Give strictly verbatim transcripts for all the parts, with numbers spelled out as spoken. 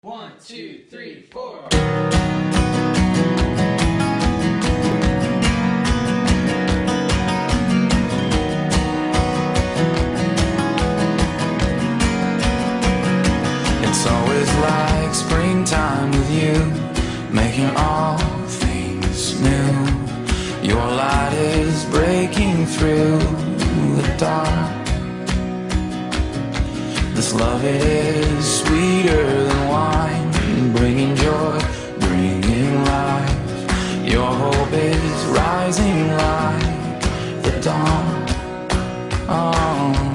One, two, three, four. It's always like springtime with you, making all things new. Your light is breaking through the dark. This love, it is sweeter than wine, bringing joy, bringing life. Your hope is rising like the dawn. Oh.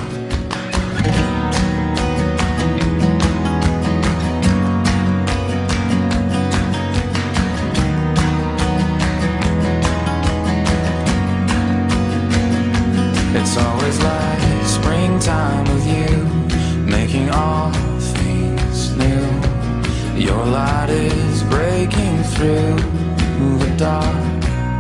It's always like springtime with you, making all things new. Your light is breaking through the dark.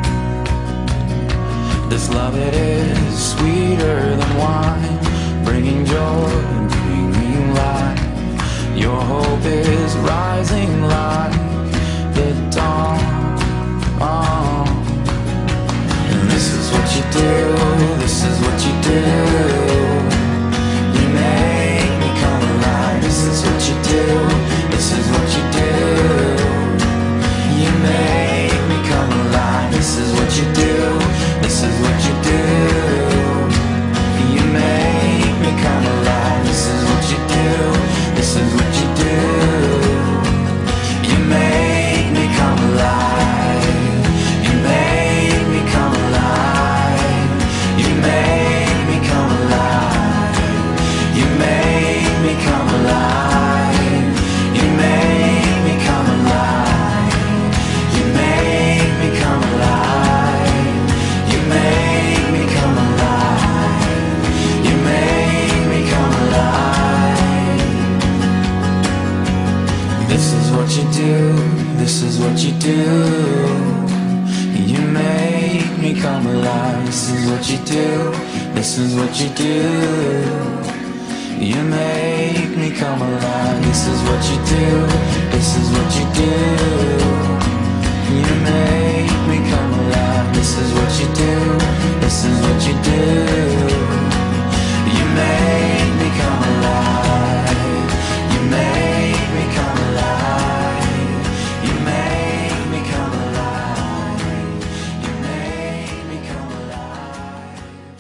This love, it is sweeter than wine, bringing joy and bringing life. Your hope is rising like the dawn. Oh. And this is what you do, this is what you do. You make me come alive. This is what you do, this is what you do. You make me come alive. This is what you do, this is what you do. You make me come alive. This is what you do, this is what you do. You make me come alive. You make me come alive. You make me come alive. You make me come alive. You make me come alive. You make me come alive. You make me come alive. You make me come alive. This is what you do, this is what you do. You make me come alive. This is what you do, this is what you do. You make me come alive. This is what you do, this is what you do. You make me come alive. This is what you do, this is what you do. You make me come alive. You make me come alive. You make me come alive. You make me come alive.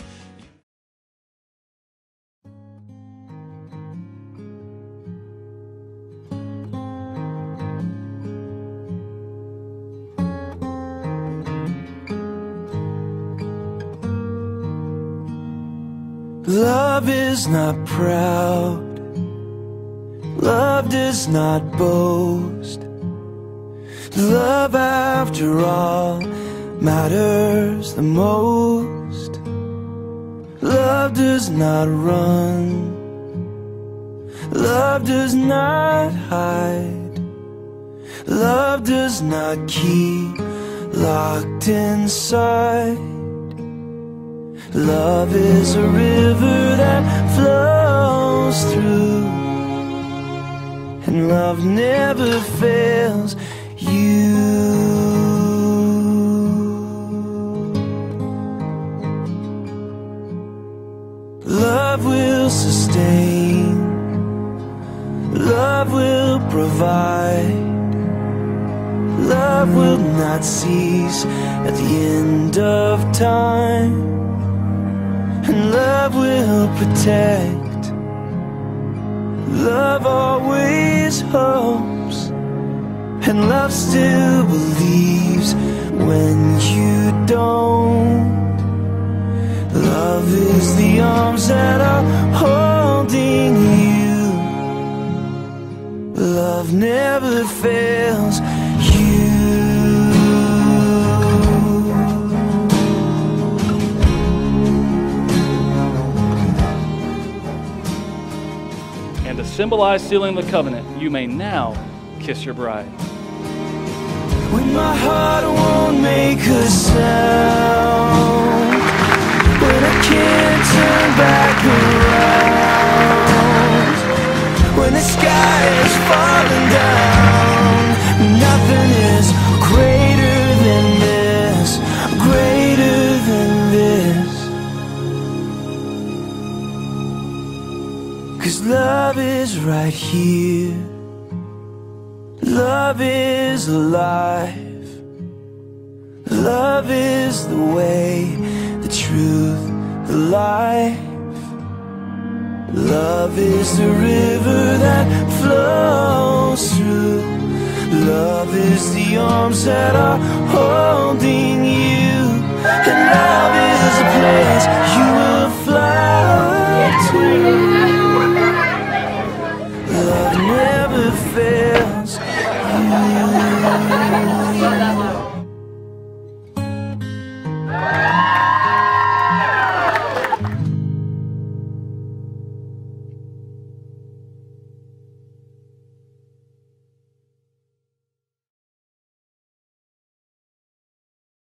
Love is not proud, love does not boast. Love, after all, matters the most. Love does not run, love does not hide. Love does not keep locked inside. Love is a river that flows through, and love never fails you. Love will sustain, love will provide. Love will not cease at the end of time. And love will protect. Love always hopes. And love still believes when you don't. Love is the arms that are holding you. Love never fails you. And to symbolize sealing the covenant, you may now kiss your bride. When my heart won't make a sound, when I can't turn back around, when the sky is falling down. Love is alive. Love is the way, the truth, the life. Love is the river that flows through. Love is the arms that are holding